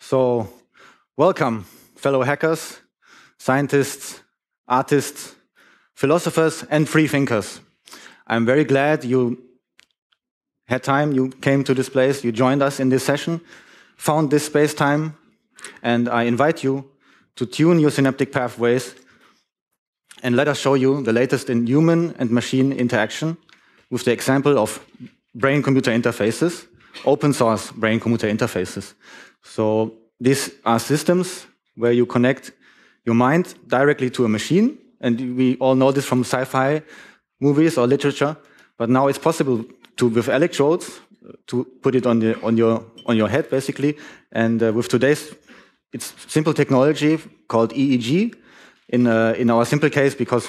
So, welcome, fellow hackers, scientists, artists, philosophers, and free thinkers. I'm very glad you had time, you came to this place, you joined us in this session, found this space-time, and I invite you to tune your synaptic pathways and let us show you the latest in human and machine interaction with the example of brain-computer interfaces, open source brain-computer interfaces. So these are systems where you connect your mind directly to a machine, and we all know this from sci-fi movies or literature, but now it's possible to, with electrodes, to put it on your head, basically, and with today's it's simple technology called EEG, in our simple case, because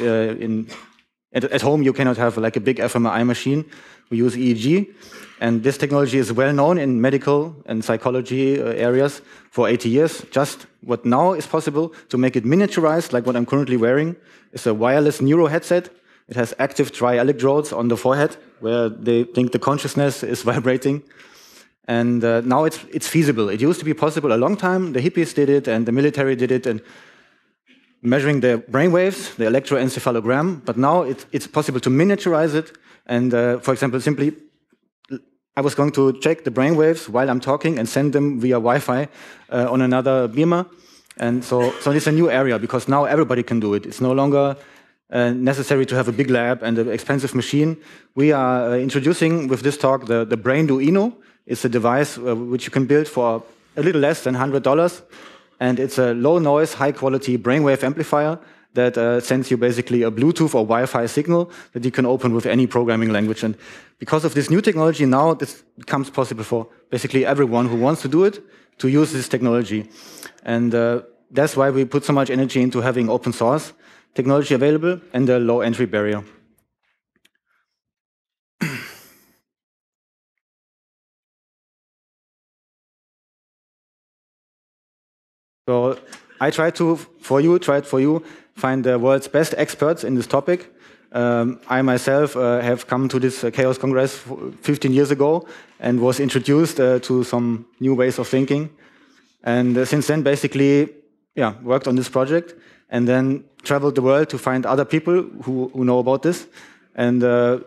at home you cannot have like a big fMRI machine. We use EEG, and this technology is well known in medical and psychology areas for 80 years. Just what now is possible to make it miniaturized, like what I'm currently wearing, is a wireless neuro headset. It has active dry electrodes on the forehead where they think the consciousness is vibrating. And now it's feasible. It used to be possible a long time. The hippies did it, and the military did it, and measuring the brainwaves, the electroencephalogram. But now it's possible to miniaturize it. And for example, simply, I was going to check the brainwaves while I'm talking and send them via Wi-Fi on another beamer. And so it's a new area, because now everybody can do it. It's no longer necessary to have a big lab and an expensive machine. We are introducing with this talk the Brainduino. It's a device which you can build for a little less than $100. And it's a low-noise, high-quality brainwave amplifier that sends you basically a Bluetooth or Wi-Fi signal that you can open with any programming language. And because of this new technology, now this becomes possible for basically everyone who wants to do it to use this technology. And that's why we put so much energy into having open source technology available and a low entry barrier. So I tried for you, find the world's best experts in this topic. I myself have come to this Chaos Congress 15 years ago and was introduced to some new ways of thinking. And since then, basically, worked on this project and then traveled the world to find other people who know about this. And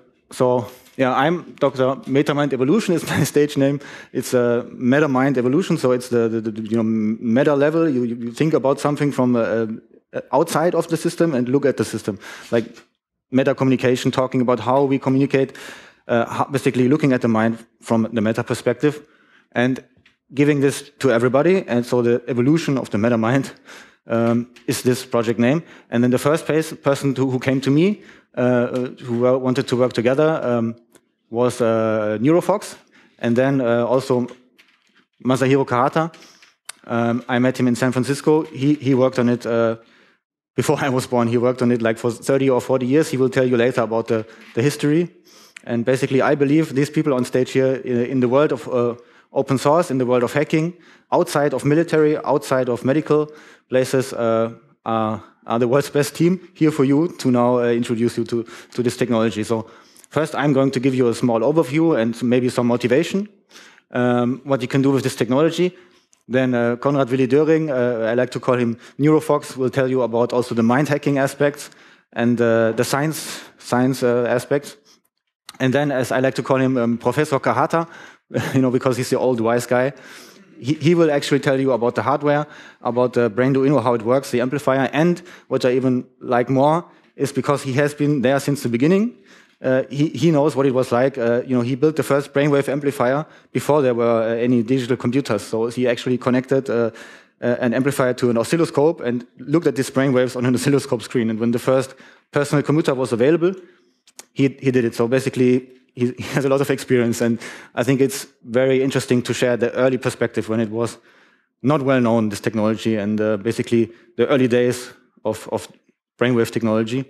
I'm Dr. MetaMind Evolution is my stage name. It's MetaMind Evolution, so it's the meta level. You think about something from outside of the system and look at the system, like meta communication, talking about how we communicate, basically looking at the mind from the meta perspective, and giving this to everybody. And so the evolution of the MetaMind is this project name. And then the first person who came to me, who wanted to work together, was NeuroFox, and then also Masahiro Kahata. I met him in San Francisco. He worked on it before I was born. He worked on it like for 30 or 40 years. He will tell you later about the history. And basically, I believe these people on stage here in the world of open source, in the world of hacking, outside of military, outside of medical places, are the world's best team here for you to now introduce you to this technology. So first, I'm going to give you a small overview and maybe some motivation, what you can do with this technology. Then Konrad Willi Döring, I like to call him NeuroFox, will tell you about also the mind hacking aspects and the science aspects. And then, as I like to call him, Professor Kahata, because he's the old wise guy. He will actually tell you about the hardware, about the Brainduino, how it works, the amplifier, and what I even like more is because he has been there since the beginning. He knows what it was like. He built the first brainwave amplifier before there were any digital computers. So he actually connected an amplifier to an oscilloscope and looked at these brainwaves on an oscilloscope screen. And when the first personal computer was available, he did it. So basically, he has a lot of experience, and I think it's very interesting to share the early perspective when it was not well known, this technology, and basically the early days of brainwave technology.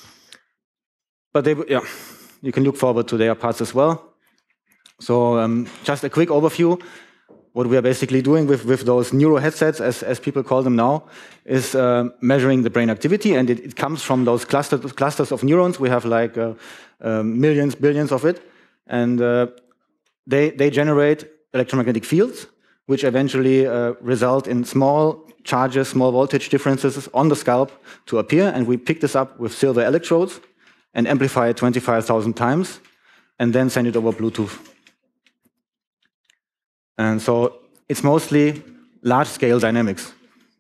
But you can look forward to their parts as well. So just a quick overview. What we are basically doing with those neuro headsets, as people call them now, is measuring the brain activity, and it comes from those clusters of neurons. We have like millions, billions of it, and they generate electromagnetic fields, which eventually result in small charges, small voltage differences on the scalp to appear. And we pick this up with silver electrodes and amplify it 25,000 times, and then send it over Bluetooth. And so it's mostly large-scale dynamics.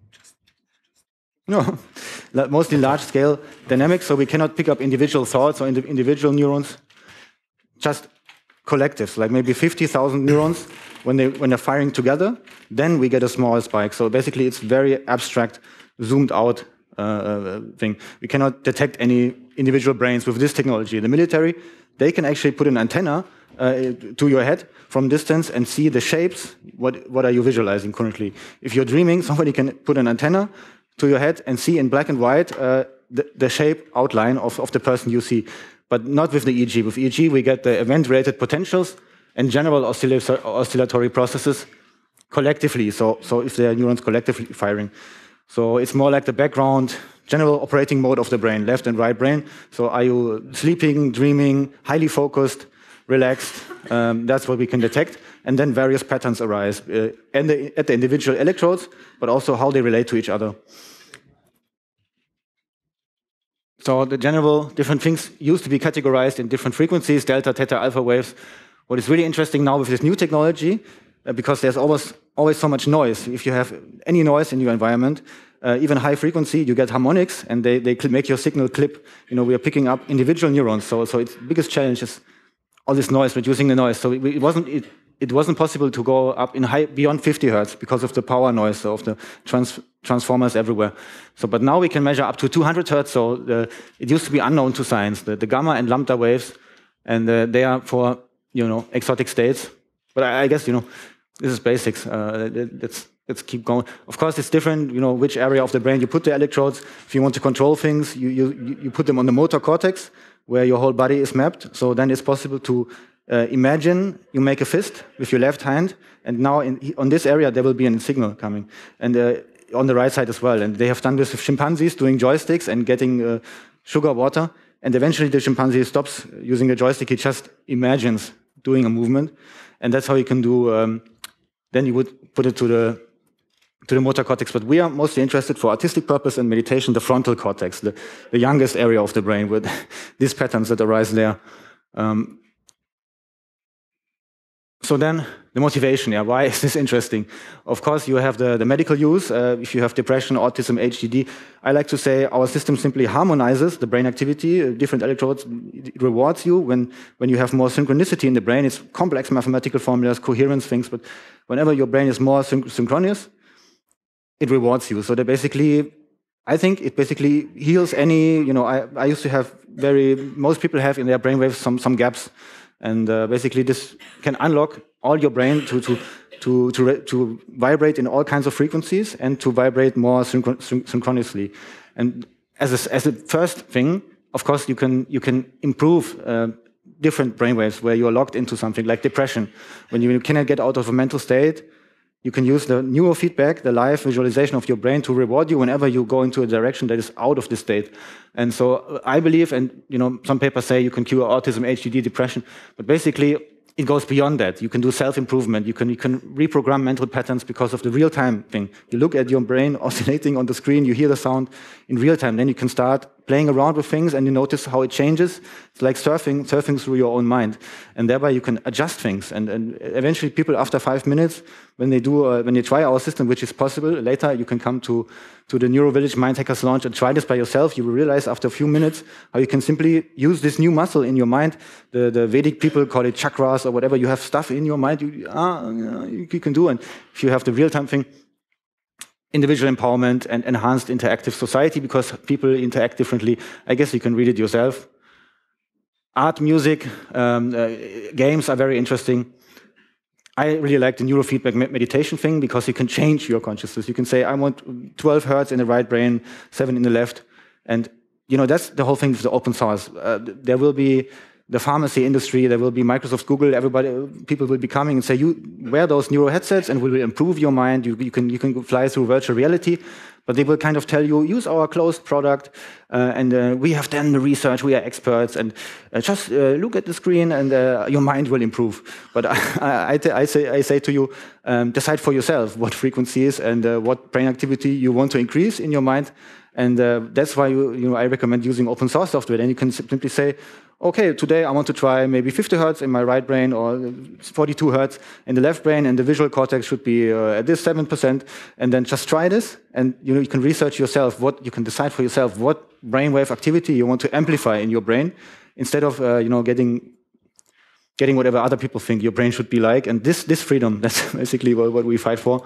No, mostly large-scale dynamics, so we cannot pick up individual thoughts or individual neurons, just collectives, like maybe 50,000 neurons when they're firing together, then we get a small spike. So basically it's very abstract, zoomed out thing. We cannot detect any individual brains with this technology. The military, they can actually put an antenna to your head from distance and see the shapes. What are you visualizing currently? If you're dreaming, somebody can put an antenna to your head and see in black and white the shape outline of the person you see. But not with the EEG. With EEG, we get the event-related potentials and general oscillatory processes collectively. So if there are neurons collectively firing. So it's more like the background, general operating mode of the brain, left and right brain. So are you sleeping, dreaming, highly focused, relaxed? That's what we can detect. And then various patterns arise at the individual electrodes, but also how they relate to each other. So the general different things used to be categorized in different frequencies, delta, theta, alpha waves. What is really interesting now with this new technology, because there's always so much noise. If you have any noise in your environment, even high frequency, you get harmonics, and they make your signal clip. You know, we are picking up individual neurons. So its biggest challenge is all this noise, reducing the noise. So it wasn't possible to go up in beyond 50 hertz because of the power noise of the transformers everywhere. So, but now we can measure up to 200 hertz. So it used to be unknown to science, the gamma and lambda waves, and they are for exotic states. But I guess this is basics. Let's keep going. Of course, it's different. Which area of the brain you put the electrodes. If you want to control things, you put them on the motor cortex, where your whole body is mapped. So then it's possible to imagine you make a fist with your left hand, and now on this area there will be a signal coming, and on the right side as well. And they have done this with chimpanzees doing joysticks and getting sugar water, and eventually the chimpanzee stops using a joystick. He just imagines doing a movement, and that's how you can do. Then you would put it to the motor cortex. But we are mostly interested for artistic purpose and meditation, the frontal cortex, the youngest area of the brain with these patterns that arise there. So then the motivation, why is this interesting? Of course, you have the medical use. If you have depression, autism, HDD, I like to say our system simply harmonizes the brain activity, different electrodes. It rewards you when you have more synchronicity in the brain. It's complex mathematical formulas, coherence things, but whenever your brain is more synchronous, it rewards you. So I think it basically heals any, I used to have most people have in their brainwaves some gaps. And basically, this can unlock all your brain to vibrate in all kinds of frequencies and to vibrate more synchronously. And as a first thing, of course, you can improve different brainwaves where you are locked into something like depression. When you cannot get out of a mental state, you can use the neurofeedback, the live visualization of your brain, to reward you whenever you go into a direction that is out of this state. And so I believe, and some papers say you can cure autism, HDD, depression, but basically it goes beyond that. You can do self-improvement. You can reprogram mental patterns because of the real-time thing. You look at your brain oscillating on the screen, you hear the sound in real time, then you can start playing around with things and you notice how it changes. It's like surfing through your own mind. And thereby you can adjust things. And eventually people after 5 minutes, when they try our system, which is possible, later you can come to the NeuroVillage Mind Hackers launch and try this by yourself. You will realize after a few minutes how you can simply use this new muscle in your mind. The Vedic people call it chakras or whatever. You have stuff in your mind you can do. And if you have the real-time thing, individual empowerment and enhanced interactive society, because people interact differently. I guess you can read it yourself. Art, music, games are very interesting. I really like the neurofeedback meditation thing because you can change your consciousness. You can say, I want 12 hertz in the right brain, 7 in the left. And that's the whole thing with the open source. There will be the pharmacy industry, there will be Microsoft, Google, people will be coming and say, you wear those neuro headsets and we will improve your mind. You can fly through virtual reality. but they will kind of tell you, use our closed product, and we have done the research, we are experts, and just look at the screen and your mind will improve. But I say to you, decide for yourself what frequency is and what brain activity you want to increase in your mind. And that's why I recommend using open source software. Then you can simply say, okay, today I want to try maybe 50 hertz in my right brain or 42 hertz in the left brain, and the visual cortex should be at this 7%, and then just try this, and you can research yourself, you can decide for yourself what brainwave activity you want to amplify in your brain, instead of getting whatever other people think your brain should be like. And this freedom, that's basically what we fight for.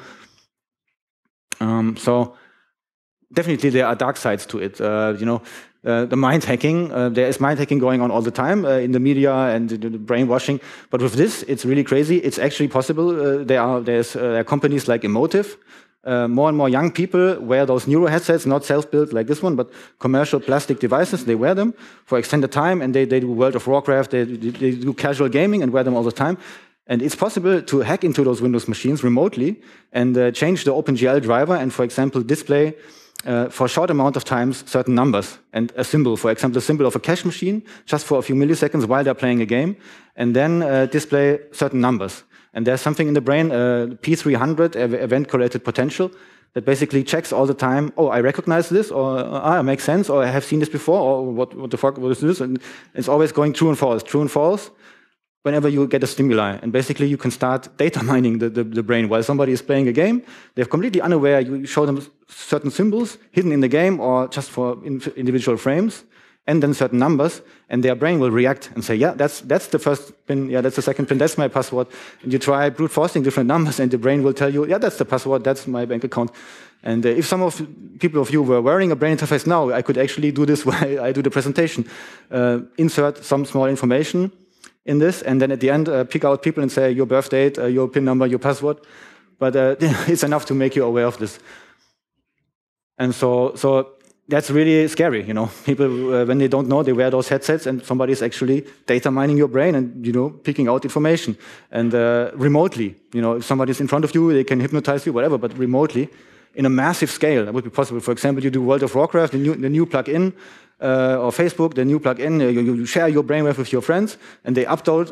So definitely there are dark sides to it. The mind hacking, there is mind hacking going on all the time in the media and the brainwashing. But with this, it's really crazy. It's actually possible. There are companies like Emotive. More and more young people wear those neuro headsets, not self-built like this one, but commercial plastic devices. They wear them for extended time, and they do World of Warcraft, they do casual gaming and wear them all the time. And it's possible to hack into those Windows machines remotely and change the OpenGL driver and, for example, display for a short amount of times certain numbers and a symbol, for example, a symbol of a cache machine, just for a few milliseconds while they're playing a game, and then display certain numbers. And there's something in the brain, P300, event-correlated potential, that basically checks all the time, oh, I recognize this, or it makes sense, or I have seen this before, or what the fuck, what is this? And it's always going true and false, whenever you get a stimuli. And basically you can start data mining the brain. While somebody is playing a game, they're completely unaware. You show them certain symbols hidden in the game or just for individual frames, and then certain numbers, and their brain will react and say, yeah, that's the first pin, yeah, that's the second pin, that's my password. And you try brute forcing different numbers, and the brain will tell you, yeah, that's the password, that's my bank account. And if some of you were wearing a brain interface now, I could actually do this while I do the presentation. Insert some small information in this, and then at the end, pick out people and say your birth date, your PIN number, your password. But it's enough to make you aware of this. And so that's really scary, People, when they don't know, they wear those headsets, and somebody's actually data mining your brain and, picking out information. And remotely, if somebody's in front of you, they can hypnotize you, whatever, but remotely, in a massive scale, that would be possible. For example, you do World of Warcraft, the new plugin, or Facebook, the new plugin, you share your brainwave with your friends, and they upload.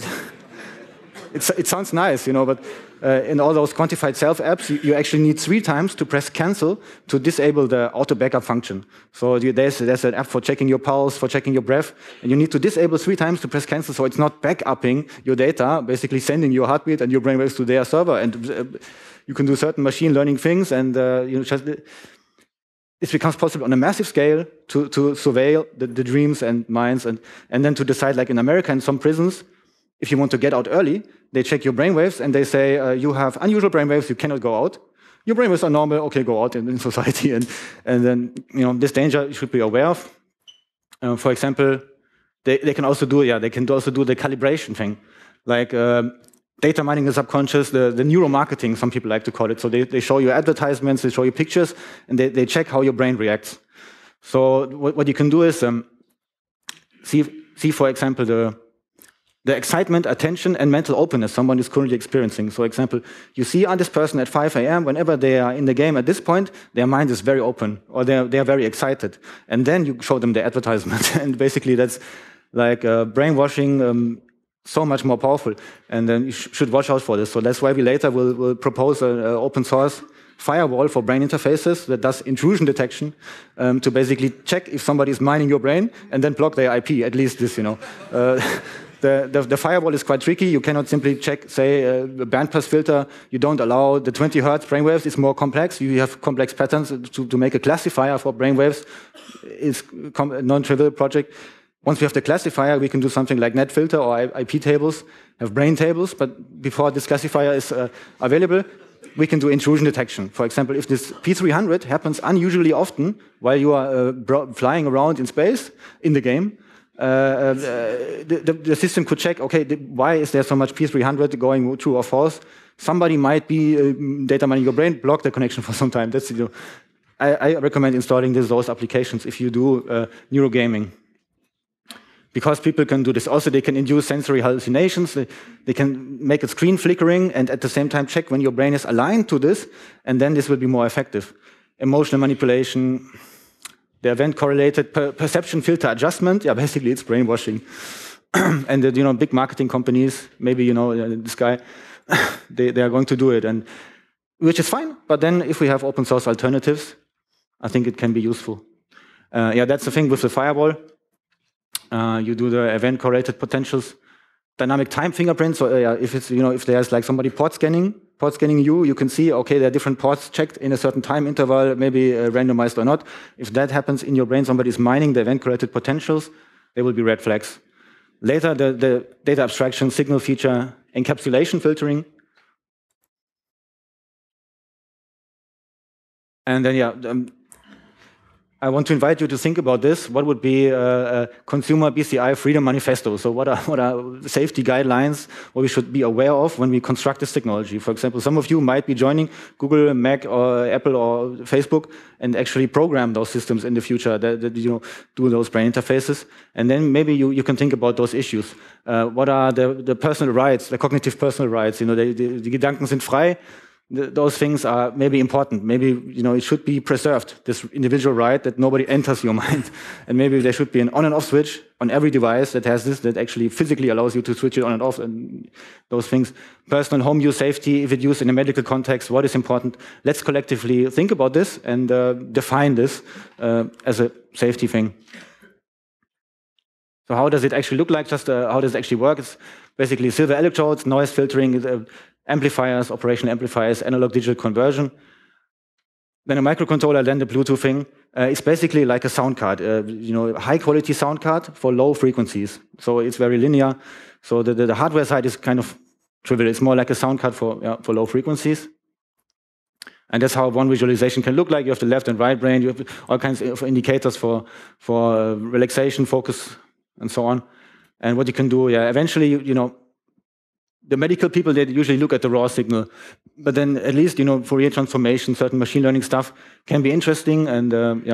It sounds nice, but in all those quantified self apps, you actually need 3 times to press cancel to disable the auto backup function. So there's an app for checking your pulse, for checking your breath, and you need to disable 3 times to press cancel, so it's not backupping your data, basically sending your heartbeat and your brainwaves to their server. And you can do certain machine learning things, and it becomes possible on a massive scale to surveil the dreams and minds, and then to decide, like in America, in some prisons, if you want to get out early, they check your brainwaves and they say, you have unusual brainwaves, you cannot go out. Your brainwaves are normal, okay, go out in society. And then, this danger you should be aware of. For example, they can also do the calibration thing. Like data mining the subconscious, the neuromarketing, some people like to call it. So they show you advertisements, they show you pictures, and they check how your brain reacts. So what you can do is see, for example, the excitement, attention, and mental openness someone is currently experiencing. So, example, you see this person at 5 a.m., whenever they are in the game at this point, their mind is very open, or they are very excited. And then you show them the advertisement. And basically that's like brainwashing, so much more powerful. And then you should watch out for this. So that's why we later will propose an open source firewall for brain interfaces that does intrusion detection to basically check if somebody is mining your brain and then block their IP, at least this, The firewall is quite tricky. You cannot simply check, say, a bandpass filter. You don't allow the 20 hertz brainwaves. It's more complex. You have complex patterns to make a classifier for brainwaves. It's a non-trivial project. Once we have the classifier, we can do something like NetFilter or IP tables, have brain tables. But before this classifier is available, we can do intrusion detection. For example, if this P300 happens unusually often while you are flying around in space in the game, the system could check, okay, why is there so much P300 going true or false? Somebody might be data mining your brain, block the connection for some time. That's I recommend installing those applications if you do neurogaming. Because people can do this. Also, they can induce sensory hallucinations. They can make a screen flickering and at the same time check when your brain is aligned to this, and then this will be more effective. emotional manipulation, the event-correlated perception filter adjustment. Yeah, basically it's brainwashing. And the, big marketing companies, maybe this guy, they are going to do it, and which is fine. But then if we have open source alternatives, I think it can be useful. Yeah, that's the thing with the firewall. You do the event-correlated potentials, dynamic time fingerprints. So if it's if there's like somebody port scanning you, you can see okay, there are different ports checked in a certain time interval, maybe randomized or not. If that happens in your brain, somebody is mining the event-correlated potentials, there will be red flags. Later, the data abstraction signal feature encapsulation filtering. And then, I want to invite you to think about this. What would be a consumer BCI freedom manifesto? So what are safety guidelines, what we should be aware of when we construct this technology? For example, some of you might be joining Google, Mac, or Apple, or Facebook, and actually program those systems in the future that do those brain interfaces. And then maybe you can think about those issues. What are the personal rights, the cognitive personal rights? Die Gedanken sind frei. Those things are maybe important. Maybe it should be preserved, this individual right that nobody enters your mind. And maybe there should be an on and off switch on every device that has this, that actually physically allows you to switch it on and off, and those things. Personal home use safety, if it's used in a medical context, what is important? Let's collectively think about this and define this as a safety thing. So how does it actually look like? Just how does it actually work? It's basically silver electrodes, noise filtering, amplifiers, operational amplifiers, analog digital conversion. Then a microcontroller, then the Bluetooth thing. It's basically like a sound card, high quality sound card for low frequencies. So it's very linear. So the hardware side is kind of trivial. It's more like a sound card for low frequencies. And that's how one visualization can look like. You have the left and right brain. You have all kinds of indicators for relaxation, focus, and so on. And what you can do, eventually, the medical people, they usually look at the raw signal. But then at least, Fourier transformation, certain machine learning stuff can be interesting. And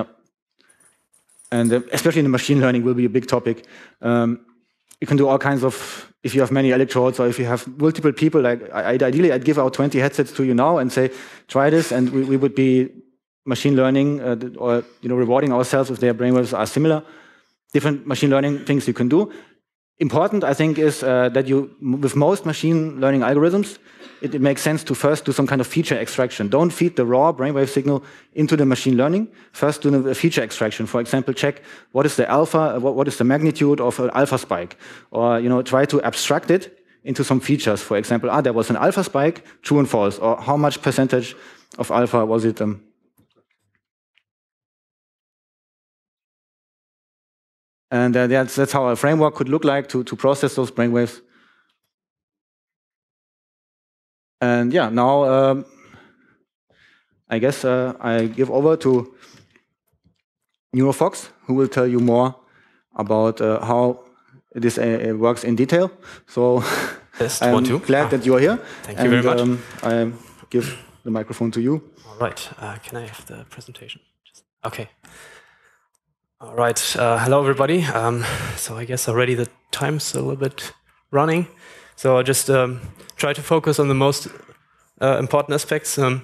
And especially in the machine learning will be a big topic. You can do all kinds of, if you have many electrodes or if you have multiple people, like ideally I'd give out 20 headsets to you now and say, try this, and we would be machine learning or rewarding ourselves if their brainwaves are similar. Different machine learning things you can do. Important, I think, is that with most machine learning algorithms, it makes sense to first do some kind of feature extraction. Don't feed the raw brainwave signal into the machine learning. First do a feature extraction. For example, check what is the alpha, what is the magnitude of an alpha spike, or try to abstract it into some features. For example, there was an alpha spike, true and false, or how much percentage of alpha was it? And that's how a framework could look like to process those brainwaves. And yeah, now I guess I give over to NeuroFox, who will tell you more about how this works in detail. So I'm glad that you are here. Thank you very much. I give the microphone to you. All right. Can I have the presentation? Okay. All right. Hello, everybody. So I guess already the time's a little bit running. So I'll just try to focus on the most important aspects. Yeah,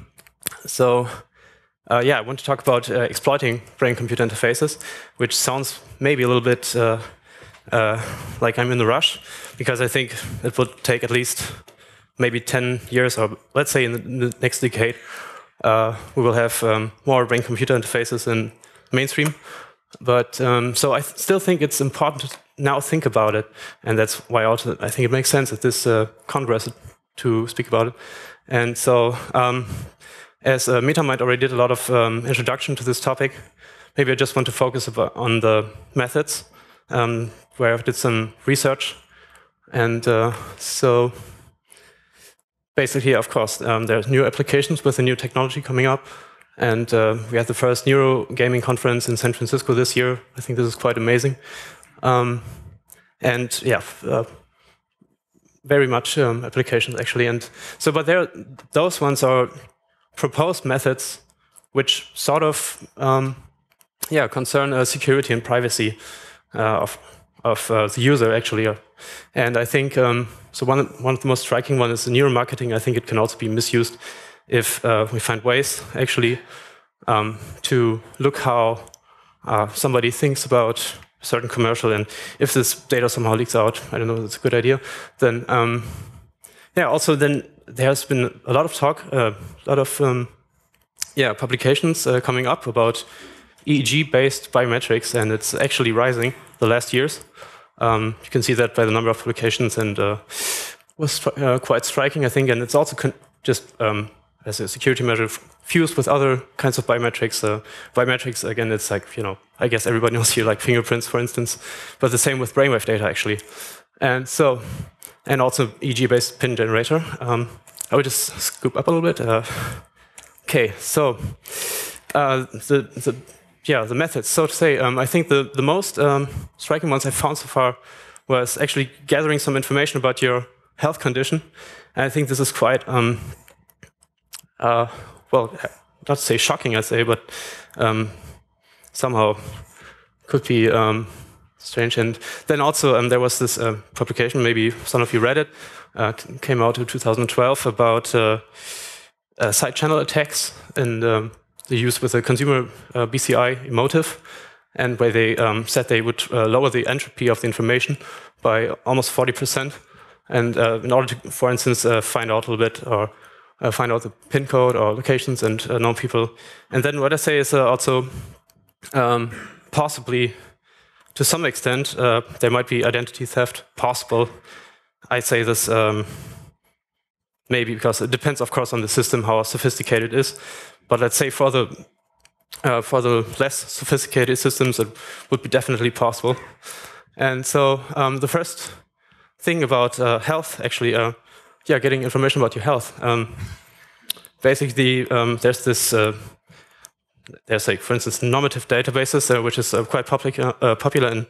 I want to talk about exploiting brain-computer interfaces, which sounds maybe a little bit like I'm in a rush, because I think it would take at least maybe 10 years, or let's say in the next decade, we will have more brain-computer interfaces in mainstream. But so I still think it's important to now think about it, and that's why also I think it makes sense at this Congress to speak about it. And so, as MetaMind already did a lot of introduction to this topic, maybe I just want to focus on the methods, where I did some research. And so, basically, of course, there's new applications with the new technology coming up. And we had the first Neuro Gaming Conference in San Francisco this year. I think this is quite amazing. And yeah, very much applications actually. And so, but those ones are proposed methods which sort of, concern security and privacy of the user actually. And I think so. One of the most striking one is the neuromarketing. I think it can also be misused if we find ways actually to look how somebody thinks about a certain commercial, and if this data somehow leaks out, I don't know, that's a good idea, then yeah, also then there's been a lot of talk, a lot of publications coming up about EEG-based biometrics, and it's actually rising the last years. You can see that by the number of publications, and was quite striking, I think, and it's also just as a security measure fused with other kinds of biometrics. Biometrics, again, it's like, you know, I guess everybody knows here, like fingerprints, for instance, but the same with brainwave data, actually. And so, and also EEG-based PIN generator. I will just scoop up a little bit. Okay, so the methods, so to say, I think the most striking ones I found so far was actually gathering some information about your health condition. And I think this is quite, well, not to say shocking, I'd say, but somehow could be strange. And then also there was this publication, maybe some of you read it, came out in 2012 about side channel attacks and the use with a consumer BCI emotive, and where they said they would lower the entropy of the information by almost 40%. And in order to, for instance, find out a little bit or find out the PIN code or locations and know people. And then what I say is also possibly, to some extent, there might be identity theft possible. I say this maybe because it depends, of course, on the system, how sophisticated it is. But let's say for the less sophisticated systems, it would be definitely possible. And so the first thing about health, actually, getting information about your health. Basically, there's this, there's like, for instance, normative databases, which is quite popular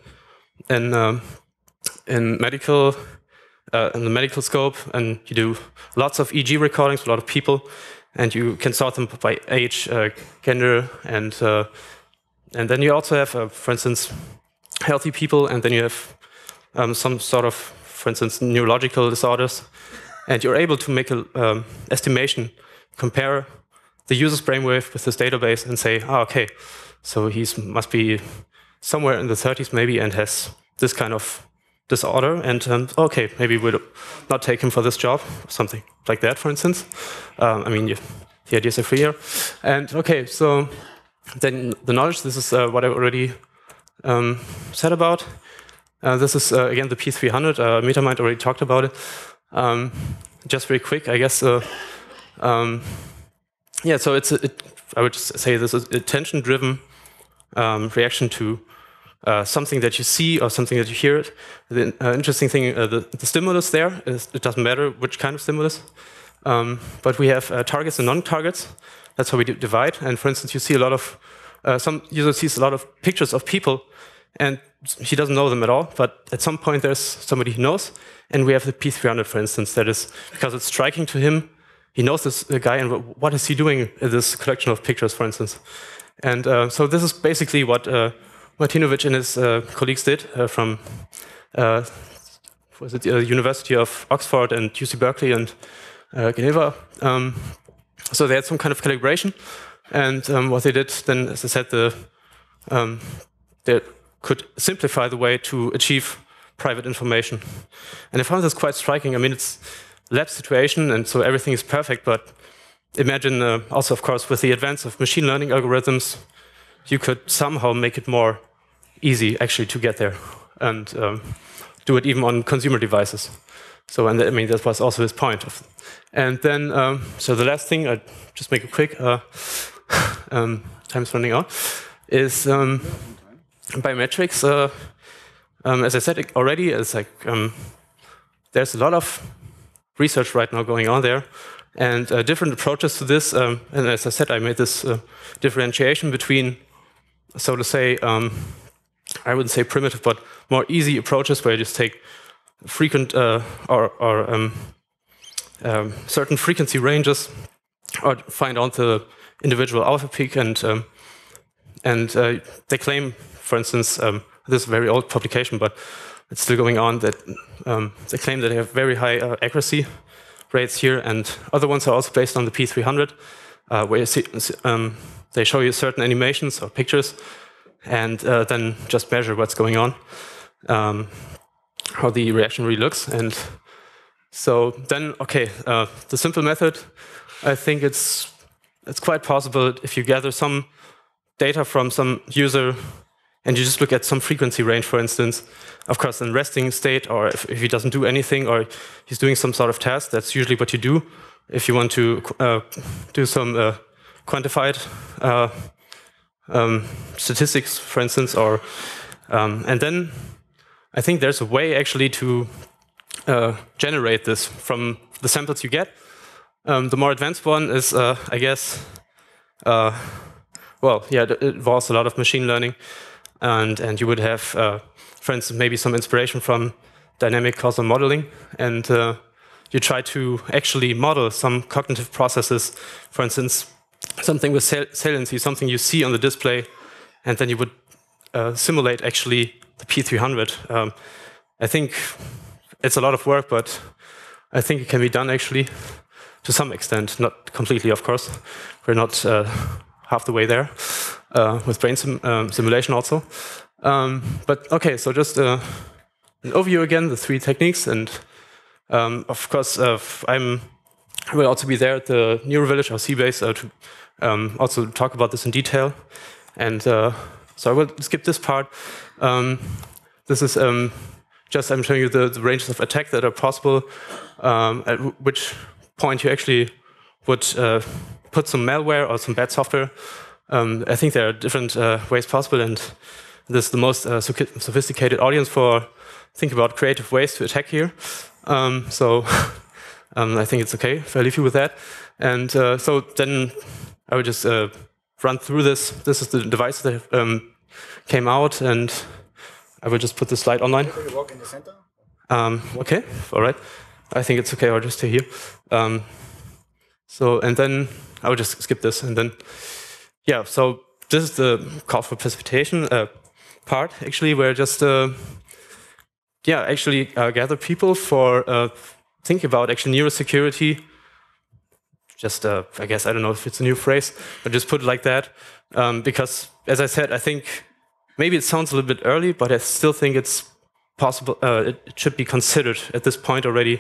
in medical, in the medical scope, and you do lots of EEG recordings with a lot of people, and you can sort them by age, gender, and then you also have, for instance, healthy people, and then you have some sort of, for instance, neurological disorders, and you're able to make an estimation, compare the user's brainwave with this database, and say, oh, okay, so he must be somewhere in the 30s maybe, and has this kind of disorder, and okay, maybe we'll not take him for this job, something like that, for instance. I mean, the ideas are free here. And okay, so then the knowledge, this is what I already said about. This is, again, the P300. MetaMind already talked about it. Just very quick, I guess. Yeah, so I would just say this is attention-driven reaction to something that you see or something that you hear. The interesting thing, the stimulus there, is it doesn't matter which kind of stimulus, but we have targets and non-targets. That's how we divide. And for instance, you see a lot of, some user sees a lot of pictures of people, and he doesn't know them at all, but at some point there's somebody he knows, and we have the P300, for instance, that is, because it's striking to him, he knows this guy, and what is he doing in this collection of pictures, for instance. And so this is basically what Martinovic and his colleagues did from was it the University of Oxford and UC Berkeley and Geneva. So they had some kind of calibration, and what they did then, as I said, they could simplify the way to achieve private information. And I found this quite striking. I mean, it's a lab situation, and so everything is perfect, but imagine also, of course, with the advance of machine learning algorithms, you could somehow make it more easy, actually, to get there, and do it even on consumer devices. So, and I mean, that was also his point. And then, so the last thing, I'll just make it quick, time's running out, is biometrics. As I said already, it's like there's a lot of research right now going on there, and different approaches to this. And as I said, I made this differentiation between, so to say, I wouldn't say primitive, but more easy approaches where you just take frequent or certain frequency ranges, or find out the individual alpha peak, and they claim, for instance, this is a very old publication, but it's still going on, that they claim that they have very high accuracy rates here, and other ones are also based on the P300, where you they show you certain animations or pictures, and then just measure what's going on, how the reaction really looks. And so then, okay, the simple method, I think it's quite possible if you gather some data from some user and you just look at some frequency range, for instance, of course, in resting state, or if he doesn't do anything, or he's doing some sort of task, that's usually what you do. If you want to do some quantified statistics, for instance, or and then I think there's a way actually to generate this from the samples you get. The more advanced one is, I guess, well, yeah, it involves a lot of machine learning, and you would have, for instance, maybe some inspiration from dynamic causal modeling, and you try to actually model some cognitive processes, for instance, something with saliency, something you see on the display, and then you would simulate actually the P300. I think it's a lot of work, but I think it can be done actually to some extent, not completely, of course. We're not half the way there with brain simulation also. But okay, so just an overview again, the 3 techniques, and of course, I will also be there at the NeuroVillage or C-Base to also talk about this in detail. And so I will skip this part. This is just I'm showing you the ranges of attack that are possible, at which point you actually would put some malware or some bad software. I think there are different ways possible, and this is the most sophisticated audience for think about creative ways to attack here. So I think it's okay if I leave you with that. And so then I would just run through this. This is the device that came out, and I will just put the slide online. Can you walk in the center? Okay, all right. I think it's okay, I'll just stay here. So, and then I will just skip this, and then, yeah, so this is the call for precipitation part, actually, where just, yeah, actually gather people for think about actually neurosecurity. Just, I guess, I don't know if it's a new phrase, but just put it like that. Because, as I said, I think maybe it sounds a little bit early, but I still think it's possible, it should be considered at this point already,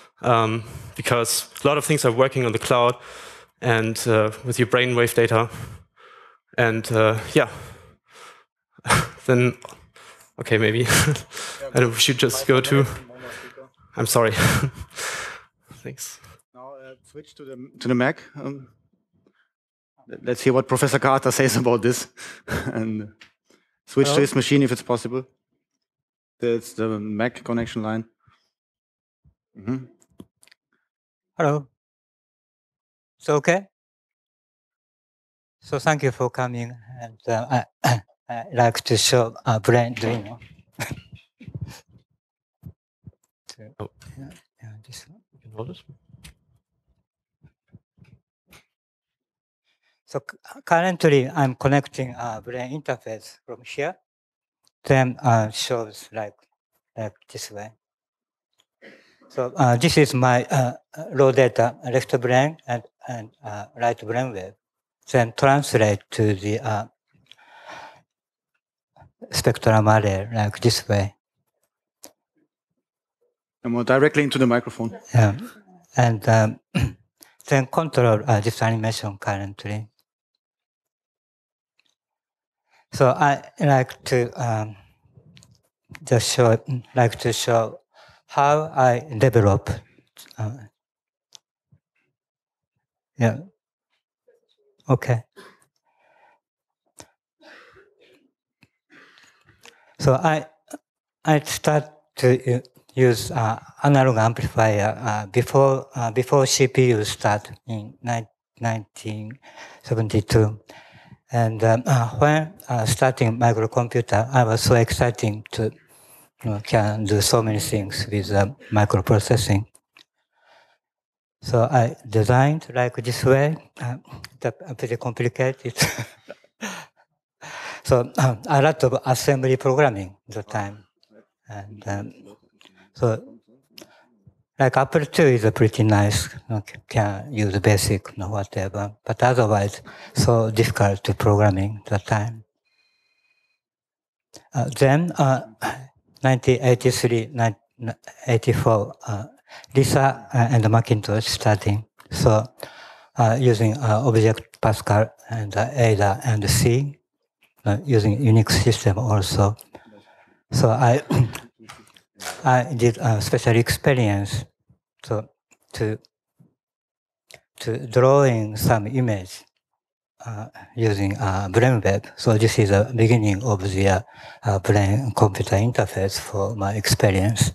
because a lot of things are working on the cloud and with your brainwave data. And yeah, then, okay, maybe I don't, we should just go to, I'm sorry. Thanks. Now switch to the Mac. Let's hear what Professor Carter says about this. And switch to his machine if it's possible. It's the Mac connection line. Mm-hmm. Hello. So okay. So thank you for coming, and I like to show brain Duino. Oh. Yeah, this one. You can hold it. So currently, I'm connecting brain interface from here. Then shows like this way. So this is my raw data, left brain and right brain wave. Then translate to the spectrum array like this way. And more directly into the microphone. Yeah. And then control this animation currently. So I like to just show how I develop. Yeah. Okay. So I start to use analog amplifier before CPU start in 1972. And when starting microcomputer, I was so excited to can do so many things with microprocessing. So I designed like this way, pretty complicated. So a lot of assembly programming at the time. And so like Apple II is a pretty nice, can use basic, whatever, but otherwise, so difficult to programming that time. Then, 1983, 1984, Lisa and Macintosh starting. So, using Object Pascal and Ada and C, using Unix system also. So I did a special experience to drawing some image using BrainWeb. So this is the beginning of the brain-computer interface for my experience.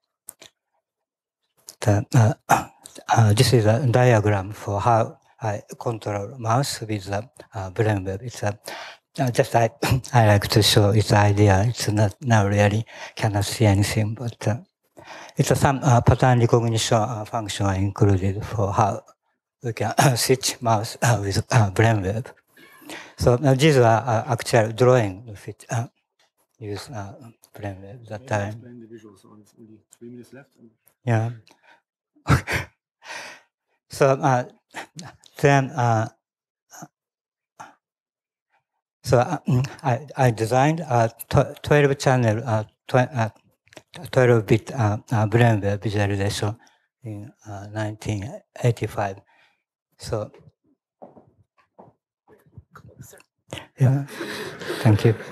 This is a diagram for how I control mouse with the BrainWeb. It's just I like to show its idea. It's not now really cannot see anything, but it's some pattern recognition function included for how we can switch mouse with BrainWeb. So these are actual drawing of it. Use BrainWeb that time. Explain the visuals. So it's only 3 minutes left. Yeah. So then, I designed a 12-channel, 12-bit BrainWeb visualization in 1985. So, yeah, thank you.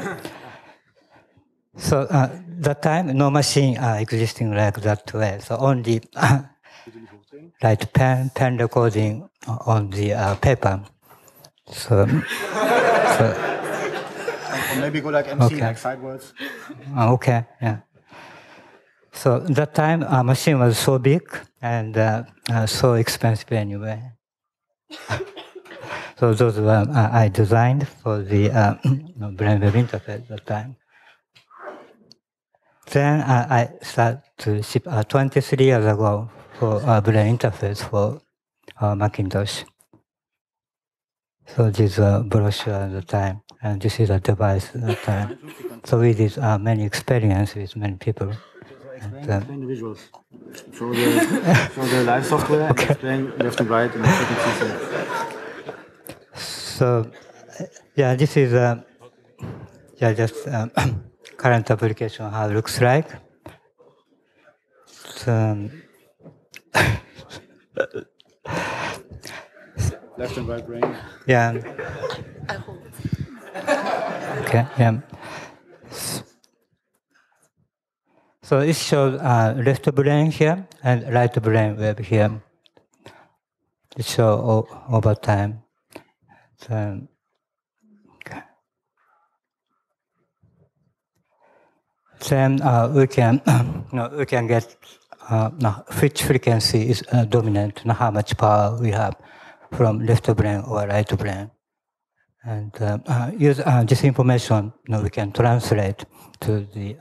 So that time, no machine existing like that way. So only write pen recording on the paper. So Or maybe go like MC, like sideways. Okay, yeah. So that time, machine was so big and so expensive anyway. So those were I designed for the BrainWeb interface that time. Then I started to ship 23 years ago for brain interface for Macintosh. So this is a brochure at the time, and this is a device at the time. So we did many experiences with many people. Explain the visuals. Show the live software and explain left and right and the second system. So, yeah, this is just current application, how it looks like. So, Left and right brain. yeah. I hold. Okay, yeah. So it shows left brain here and right brain web here. It shows over time. So, then we can get which frequency is dominant, how much power we have from left brain or right brain, and use this information. We can translate to the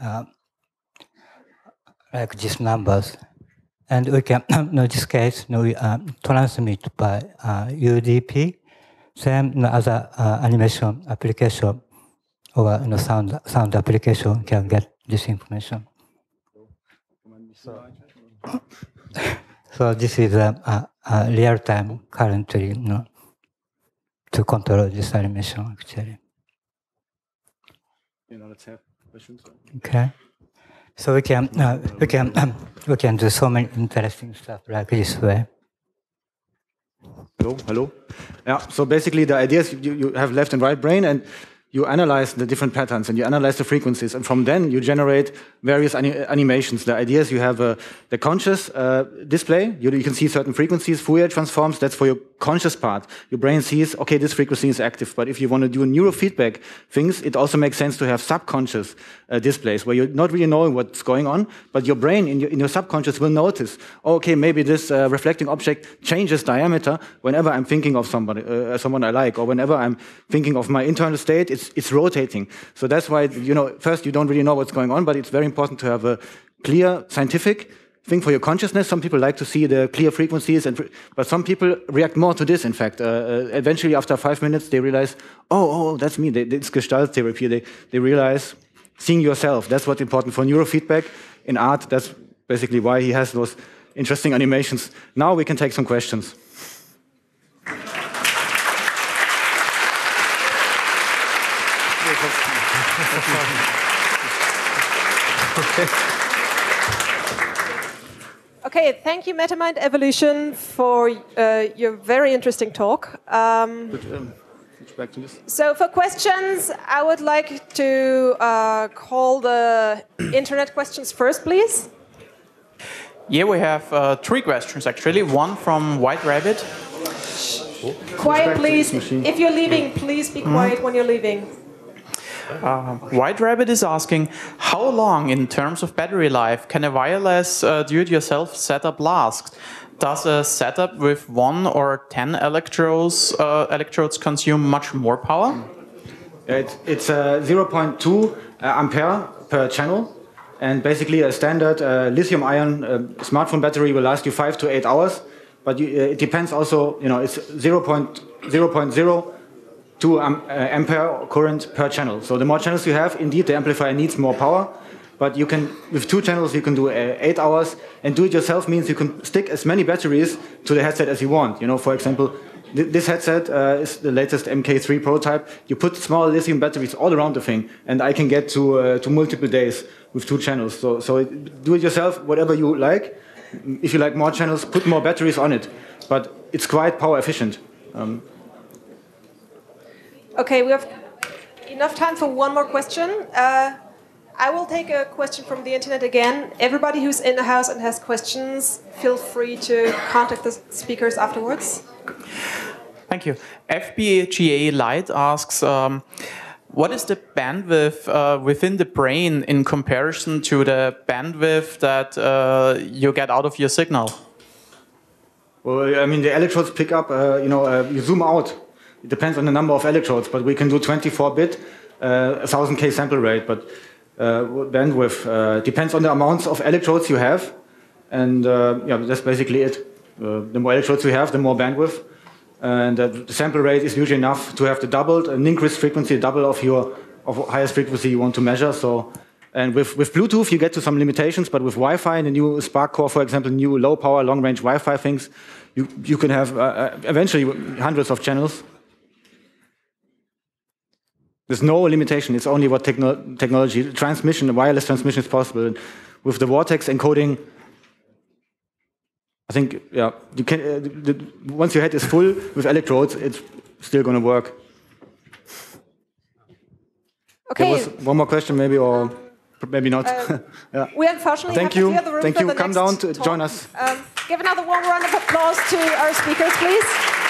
like these numbers, and we can in this case we transmit by UDP. Then other animation application or sound application can get this information. So this is a real time currently to control this animation actually. Let's have questions. Okay. So we can do so many interesting stuff like this way. Hello. Yeah. So basically, the idea is you have left and right brain, and you analyze the different patterns and you analyze the frequencies, and from then you generate various animations. The idea is you have the conscious display. You can see certain frequencies, Fourier transforms. That's for your conscious part. Your brain sees, okay, this frequency is active. But if you want to do neurofeedback things, it also makes sense to have subconscious displays where you're not really knowing what's going on, but your brain in your subconscious will notice, oh, okay, maybe this reflecting object changes diameter whenever I'm thinking of somebody, someone I like, or whenever I'm thinking of my internal state. It's rotating. So that's why, first you don't really know what's going on, but it's very important to have a clear scientific thing for your consciousness. Some people like to see the clear frequencies, but some people react more to this, in fact. Eventually, after 5 minutes, they realize, oh, that's me. It's Gestalt therapy. They realize seeing yourself. That's what's important for neurofeedback. In art, that's basically why he has those interesting animations. Now we can take some questions. Okay, thank you, MetaMind Evolution, for your very interesting talk. Back to this. So for questions, I would like to call the internet questions first, please. Yeah, we have 3 questions actually. One from White Rabbit. Quiet, please. If you're leaving, please be quiet when you're leaving. White Rabbit is asking, how long in terms of battery life can a wireless do-it-yourself setup last? Does a setup with 1 or 10 electrodes consume much more power? It's 0.2 ampere per channel, and basically a standard lithium-ion smartphone battery will last you 5 to 8 hours. But it depends also, it's 0.02 ampere current per channel. So the more channels you have, indeed the amplifier needs more power. But you can, with 2 channels, you can do 8 hours. And do it yourself means you can stick as many batteries to the headset as you want. For example, this headset is the latest MK3 prototype. You put small lithium batteries all around the thing, and I can get to multiple days with 2 channels. So do it yourself, whatever you like. If you like more channels, put more batteries on it. But it's quite power efficient. Okay, we have enough time for one more question. I will take a question from the internet again. Everybody who's in the house and has questions, feel free to contact the speakers afterwards. Thank you. FPGA Lite asks, what is the bandwidth within the brain in comparison to the bandwidth that you get out of your signal? Well, I mean, the electrodes pick up, you zoom out. It depends on the number of electrodes, but we can do 24-bit, 1000K sample rate. But bandwidth depends on the amounts of electrodes you have, and that's basically it. The more electrodes you have, the more bandwidth, and the sample rate is usually enough to have the doubled, an increased frequency, double of highest frequency you want to measure. So, and with Bluetooth you get to some limitations, but with Wi-Fi and the new Spark Core, for example, new low power, long range Wi-Fi things, you can have eventually hundreds of channels. There's no limitation. It's only what technology, transmission, wireless transmission is possible. And with the Vortex encoding, I think, you can. Once your head is full with electrodes, it's still going to work. Okay. There was one more question, maybe, or maybe not. Yeah. We unfortunately have to clear the room for the Come next down to talk. join us. Give another warm round of applause to our speakers, please.